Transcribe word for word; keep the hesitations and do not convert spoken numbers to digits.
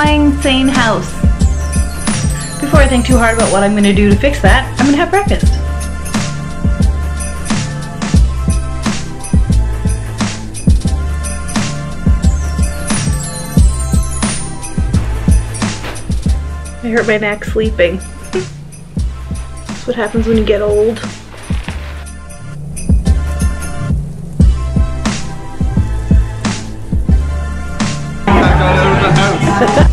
my insane house. Before I think too hard about what I'm going to do to fix that, I'm going to have breakfast. I hurt my neck sleeping. That's what happens when you get old. Back all over the house.